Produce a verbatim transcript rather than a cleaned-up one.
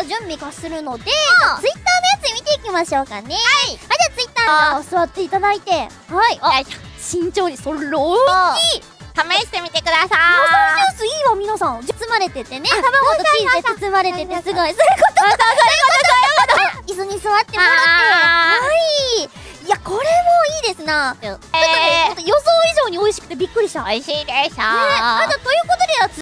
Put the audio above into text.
準備がするので、ツイッターのやつ見ていきましょうかね。はい。あ、じゃあツイッターの座っていただいて、はい。あ、慎重に、それ、おいしい。 試してみてください。 野菜ジュースいいわ、皆さん。包まれててね。卵とチーズで包まれてて、すごい。そういうこと。そういうこと。そういうこと。椅子に座ってもらって。はい。いや、これもいいですな。ちょっとね、予想以上に美味しくてびっくりした。 美味しいでしょ。 ね、あと、ということで、